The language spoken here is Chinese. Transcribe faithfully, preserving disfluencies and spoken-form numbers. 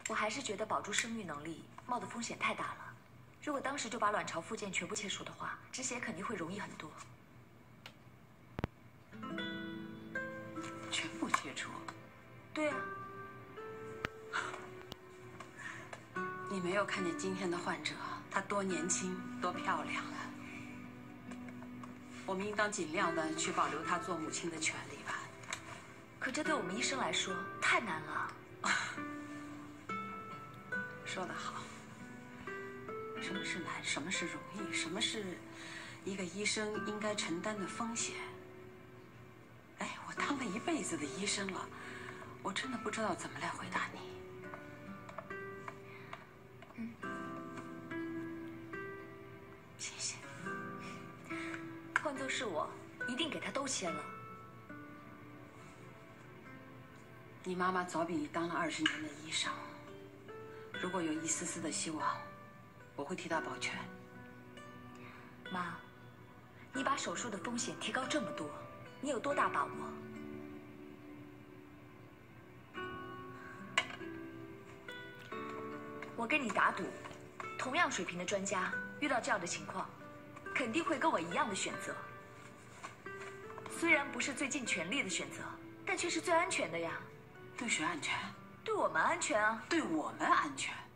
我还是觉得保住生育能力冒的风险太大了。如果当时就把卵巢附件全部切除的话，止血肯定会容易很多。 全部切除？ 对啊。 你没有看见今天的患者，她多年轻，多漂亮啊！我们应当尽量的去保留她做母亲的权利吧。 可这对我们医生来说太难了。 说得好。什么是难？什么是容易？什么是一个医生应该承担的风险？哎，我当了一辈子的医生了，我真的不知道怎么来回答你。 嗯， 谢谢。 换作是我，一定给他都切了。 你妈妈早比你当了二十年的医生，如果有一丝丝的希望，我会替她保全。 妈，你把手术的风险提高这么多，你有多大把握？我跟你打赌，同样水平的专家遇到这样的情况，肯定会跟我一样的选择。虽然不是最尽全力的选择，但却是最安全的呀。 对谁安全？ 对我们安全啊。 对我们安全。